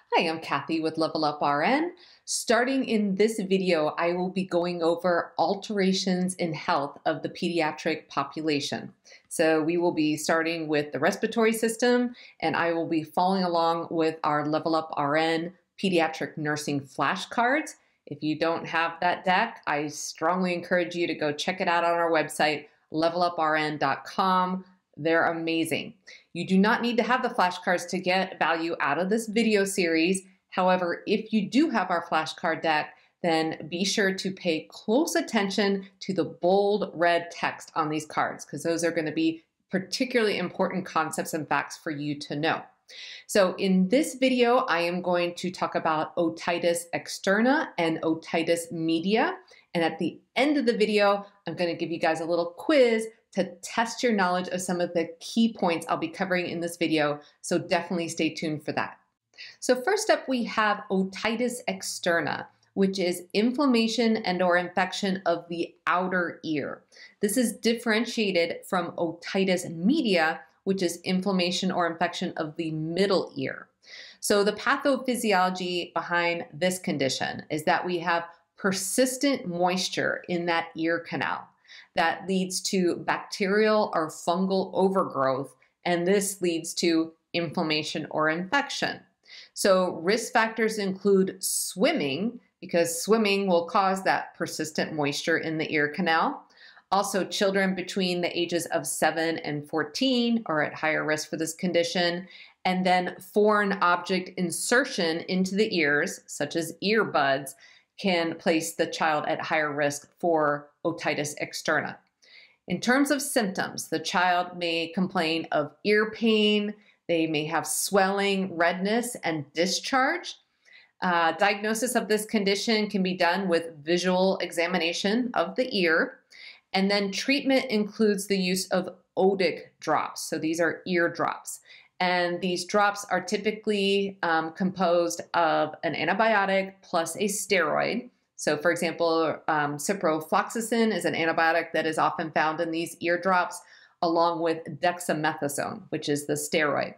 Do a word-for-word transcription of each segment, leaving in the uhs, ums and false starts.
Hi, I'm Cathy with Level Up R N. Starting in this video, I will be going over alterations in health of the pediatric population. So we will be starting with the respiratory system, and I will be following along with our Level Up R N Pediatric Nursing flashcards. If you don't have that deck, I strongly encourage you to go check it out on our website, level up R N dot com. They're amazing. You do not need to have the flashcards to get value out of this video series. However, if you do have our flashcard deck, then be sure to pay close attention to the bold red text on these cards, because those are going to be particularly important concepts and facts for you to know. So in this video, I am going to talk about otitis externa and otitis media. And at the end of the video, I'm going to give you guys a little quiz to test your knowledge of some of the key points I'll be covering in this video. So definitely stay tuned for that. So first up, we have otitis externa, which is inflammation and or infection of the outer ear. This is differentiated from otitis media, which is inflammation or infection of the middle ear. So the pathophysiology behind this condition is that we have persistent moisture in that ear canal that leads to bacterial or fungal overgrowth, and this leads to inflammation or infection. So risk factors include swimming, because swimming will cause that persistent moisture in the ear canal. Also, children between the ages of seven and fourteen are at higher risk for this condition. And then foreign object insertion into the ears, such as earbuds, can place the child at higher risk for otitis externa. In terms of symptoms, the child may complain of ear pain, they may have swelling, redness, and discharge. Uh, diagnosis of this condition can be done with visual examination of the ear. And then treatment includes the use of otic drops. So these are ear drops. And these drops are typically um, composed of an antibiotic plus a steroid. So for example, um, ciprofloxacin is an antibiotic that is often found in these ear drops, along with dexamethasone, which is the steroid.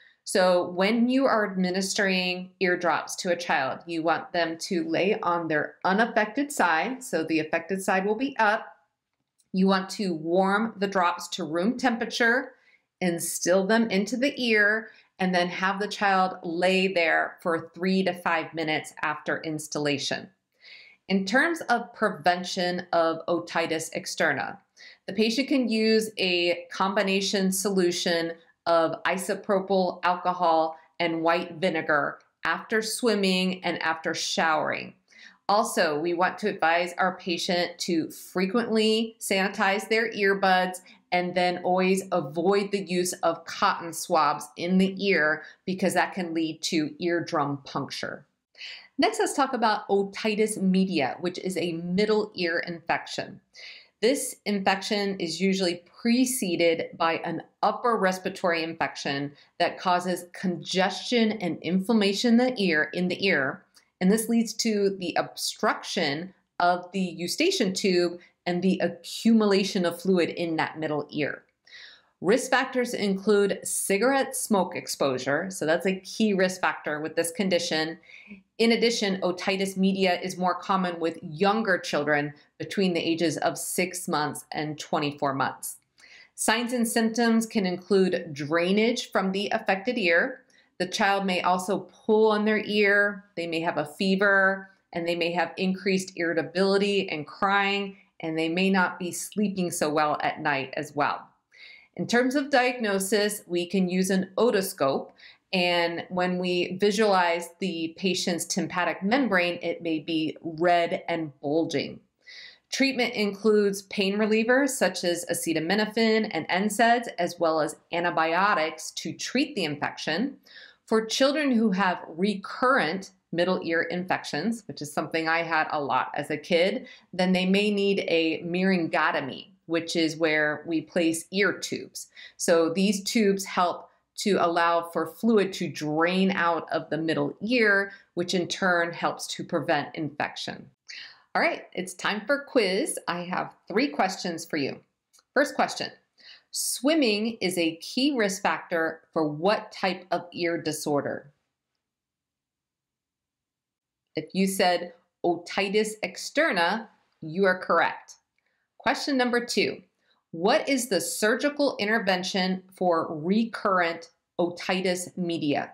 So when you are administering ear drops to a child, you want them to lay on their unaffected side. So the affected side will be up. You want to warm the drops to room temperature, instill them into the ear, and then have the child lay there for three to five minutes after installation. In terms of prevention of otitis externa, the patient can use a combination solution of isopropyl alcohol and white vinegar after swimming and after showering. Also, we want to advise our patient to frequently sanitize their earbuds and then always avoid the use of cotton swabs in the ear, because that can lead to eardrum puncture. Next, let's talk about otitis media, which is a middle ear infection. This infection is usually preceded by an upper respiratory infection that causes congestion and inflammation in the ear, in the ear, and this leads to the obstruction of the eustachian tube and the accumulation of fluid in that middle ear. Risk factors include cigarette smoke exposure, so that's a key risk factor with this condition. In addition, otitis media is more common with younger children between the ages of six months and twenty-four months. Signs and symptoms can include drainage from the affected ear. The child may also pull on their ear, they may have a fever, and they may have increased irritability and crying, and they may not be sleeping so well at night as well. In terms of diagnosis, we can use an otoscope, and when we visualize the patient's tympanic membrane, it may be red and bulging. Treatment includes pain relievers such as acetaminophen and N SAIDs, as well as antibiotics to treat the infection. For children who have recurrent middle ear infections, which is something I had a lot as a kid, then they may need a myringotomy, which is where we place ear tubes. So these tubes help to allow for fluid to drain out of the middle ear, which in turn helps to prevent infection. All right, it's time for a quiz. I have three questions for you. First question, swimming is a key risk factor for what type of ear disorder? If you said otitis externa, you are correct. Question number two, what is the surgical intervention for recurrent otitis media?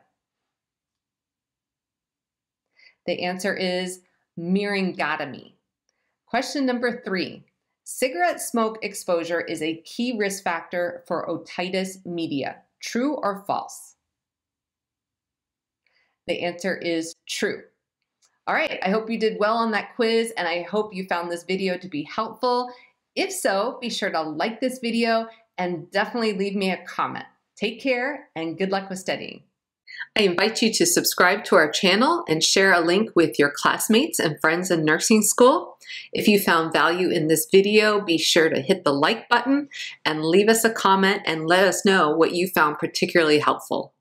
The answer is myringotomy. Question number three, cigarette smoke exposure is a key risk factor for otitis media. True or false? The answer is true. All right, I hope you did well on that quiz, and I hope you found this video to be helpful. If so, be sure to like this video and definitely leave me a comment. Take care and good luck with studying. I invite you to subscribe to our channel and share a link with your classmates and friends in nursing school. If you found value in this video, be sure to hit the like button and leave us a comment and let us know what you found particularly helpful.